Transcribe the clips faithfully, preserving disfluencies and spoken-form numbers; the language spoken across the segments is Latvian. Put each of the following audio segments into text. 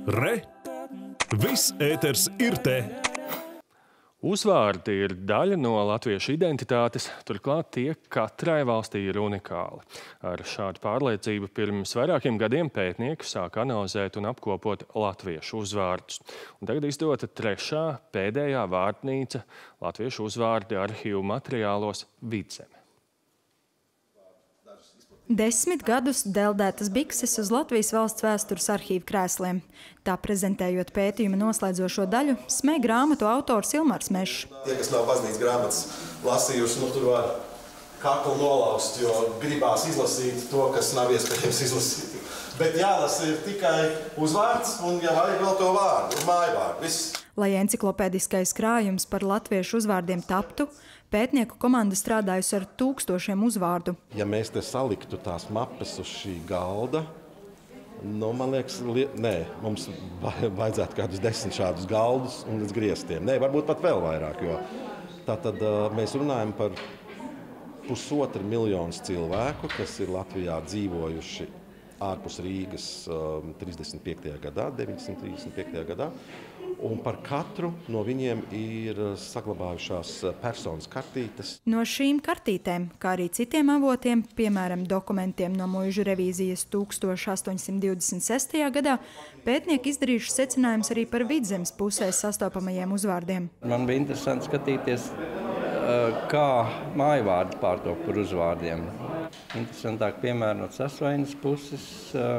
Re! Viss ēters ir te! Uzvārdi ir daļa no latviešu identitātes, turklāt tie katrai valstī ir unikāli. Ar šādu pārliecību pirms vairākiem gadiem pētnieki sāk analizēt un apkopot latviešu uzvārdus. Un tagad izdota trešā, pēdējā vārtnīca latviešu uzvārdi arhīvu materiālos Vidzeme. Desmit gadus deldētas bikses uz Latvijas valsts vēstures arhīva krēsliem. Tā prezentējot pētījuma noslēdzošo daļu, smēja grāmatu autors Ilmārs Mešs. Tie, kas nav baznīcas grāmatas lasījuši, nu tur var kaklu nolaust, jo gribās izlasīt to, kas nav iespējams izlasīt. Bet jālasa ir tikai uzvārds un, ja vajag vēl to vārdu, mājvārdu, viss. Lai enciklopēdiskais krājums par latviešu uzvārdiem taptu, pētnieku komanda strādājusi ar tūkstošiem uzvārdu. Ja mēs te saliktu tās mapes uz šī galda, nu, man liekas, nē, mums vajadzētu kādus desmit šādus galdus un līdz griestiem. Nē, varbūt pat vēl vairāk, jo tātad mēs runājam par pusotru miljonus cilvēku, kas ir Latvijā dzīvojuši ārpus Rīgas trīsdesmit piektajā gadā, deviņdesmit trīsdesmit piektajā gadā. Un par katru no viņiem ir saglabājušās personas kartītes. No šīm kartītēm, kā arī citiem avotiem, piemēram, dokumentiem no muižu revīzijas tūkstoš astoņsimt divdesmit sestajā gadā, pētnieki izdarījuši secinājums arī par Vidzemes pusē sastopamajiem uzvārdiem. Man bija interesanti skatīties, kā mājvārdi pārtop par uzvārdiem. Interesantāk piemēram no Sasvainas puses,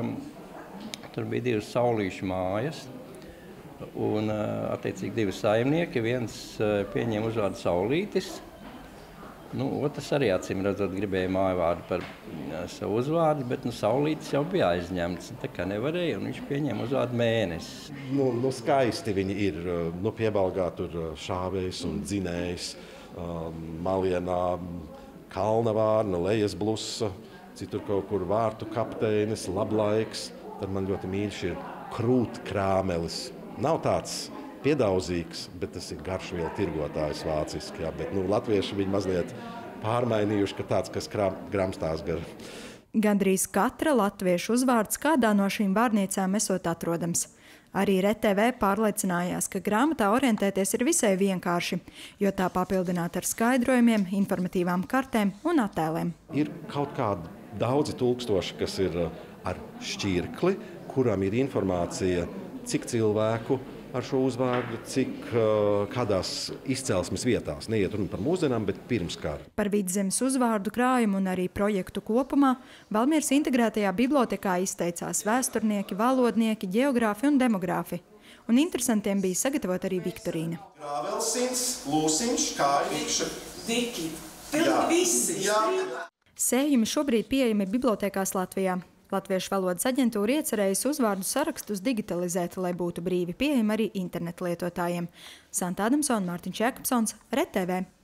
tur bija divas saulīšu mājas. Un, attiecīgi, divi saimnieki. Viens pieņēma uzvārdu Saulītis, nu, otrs arī acīm redzot gribēja mājvārdu par savu uzvārdu, bet nu, Saulītis jau bija aizņemts, tā kā nevarēja, un viņš pieņēma uzvārdu Mēnesis. Nu, nu skaisti viņi ir, nu, Piebalgā tur šāvējs un dzinējs, Malienā Kalnavārna, Lejas blusa, citur kaut kur vārtu kapteinis, Lablaiks, tad man ļoti mīļš ir Krūtkrāmelis. Nav tāds piedauzīgs, bet tas ir garšvielu tirgotājs vāciski. Jā, bet nu, latvieši viņi mazliet pārmainījuši, ka tāds, kas gramstās gar. Gandrīz katra latviešu uzvārds kādā no šīm vārnīcām esot atrodams. Arī R T V pārliecinājās, ka grāmatā orientēties ir visai vienkārši, jo tā papildināta ar skaidrojumiem, informatīvām kartēm un attēliem. Ir kaut kādi daudzi tūkstoši, kas ir ar šķirkli, kuram ir informācija, cik cilvēku ar šo uzvārdu, cik kādās izcelsmes vietās. Neiet runa par mūsdienām, bet pirms kara. Par Vidzemes uzvārdu krājumu un arī projektu kopumā Valmieras integrētajā bibliotekā izteicās vēsturnieki, valodnieki, ģeogrāfi un demogrāfi. Un interesantiem bija sagatavot arī viktorīna. Grāvelsins, Lūsiņš, Kājvikša. Viki, pilnīgi visi. Jā. Sējumi šobrīd pieejami bibliotekās Latvijā. Latviešu valodas aģentūra iecerējusi uzvārdu sarakstus digitalizēt, lai būtu brīvi pieejami arī internetu lietotājiem. Santa Adamsona, Mārtiņš Jēkabsons, R T V.